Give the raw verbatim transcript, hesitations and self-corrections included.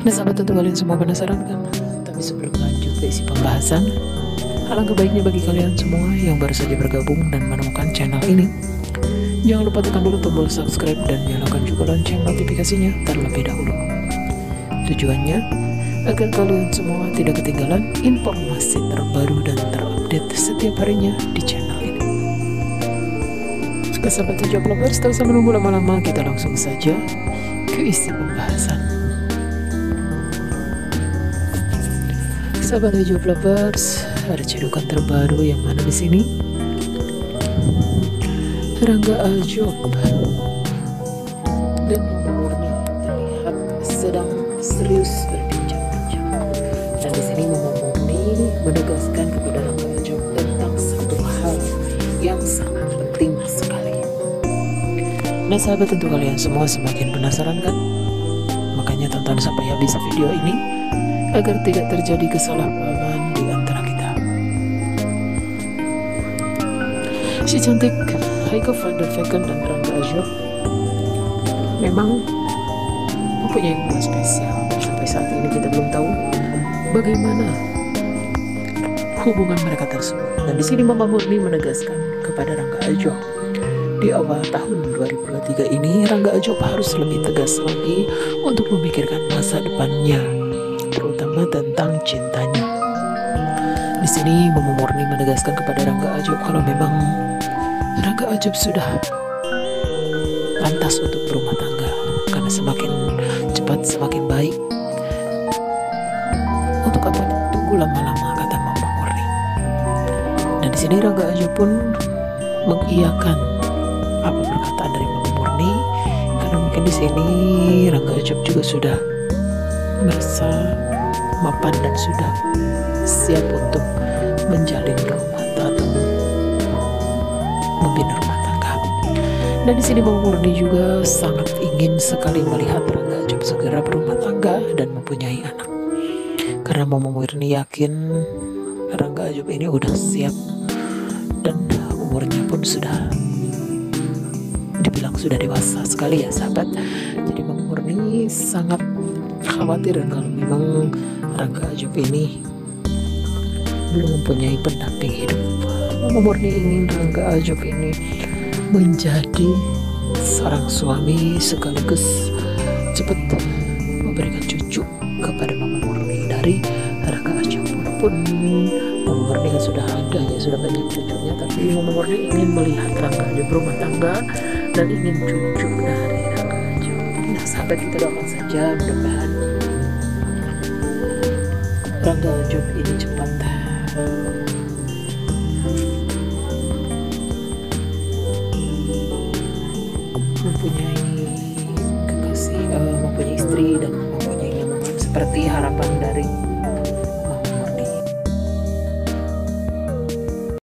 Nah sahabat, tentu kalian semua penasaran kan? Tapi sebelum lanjut ke isi pembahasan, alangkah baiknya bagi kalian semua yang baru saja bergabung dan menemukan channel ini, jangan lupa tekan dulu tombol subscribe dan nyalakan juga lonceng notifikasinya terlebih dahulu. Tujuannya agar kalian semua tidak ketinggalan informasi terbaru dan terupdate setiap harinya di channel ini. Oke sahabat Hijab Lovers, tak usah menunggu lama-lama, kita langsung saja ke isi pembahasan. Sahabat Hijab Lovers, ada cedukan terbaru yang mana di sini Rangga Ajob dan Mama Murni terlihat sedang serius berbincang-bincang. Dan di sini Mama Murni menegaskan kepada Rangga Ajob tentang satu hal yang sangat penting sekali. Nah sahabat, tentu kalian semua semakin penasaran kan? Makanya tonton sampai habis video ini agar tidak terjadi kesalahpahaman di antara kita. Si cantik Heike van der Vecken dan Rangga Ajob memang mempunyai hubungan spesial. Sampai saat ini kita belum tahu bagaimana hubungan mereka tersebut. Dan di sini Mama Murni menegaskan kepada Rangga Ajob, di awal tahun dua ribu dua puluh tiga ini Rangga Ajob harus lebih tegas lagi untuk memikirkan masa depannya, terutama tentang cintanya. Di sini Mama Murni menegaskan kepada Rangga Ajob kalau memang Rangga Ajob sudah pantas untuk berumah tangga, karena semakin cepat semakin baik. Untuk apa tunggu lama-lama, kata Mama Murni. Dan di sini Rangga Ajob pun mengiyakan apa perkataan dari Mama Murni, karena mungkin di sini Rangga Ajob juga sudah merasa mapan dan sudah siap untuk menjalin rumah atau membina rumah tangga. Dan di sini Mama Murni juga sangat ingin sekali melihat Rangga Ajob segera berumah tangga dan mempunyai anak, karena Mama Murni yakin Rangga Ajob ini udah siap dan umurnya pun sudah dibilang sudah dewasa sekali ya sahabat. Jadi Mama Murni sangat khawatir kalau memang Rangga Ajob ini belum mempunyai pendamping hidup. Mama Murni ingin Rangga Ajob ini menjadi seorang suami sekaligus cepat memberikan cucu kepada Mama Murni dari Rangga Ajob. Walaupun Mama Murni kan sudah ada ya, sudah banyak cucunya, tapi Mama Murni ingin melihat Rangga Ajob berumah tangga dan ingin cucu dari Rangga Ajob. Nah sahabat, kita doakan saja mudah-mudahan Rangga Ajob ini cepat mempunyai kekasih, uh, mempunyai istri dan mempunyai lingkungan seperti harapan dari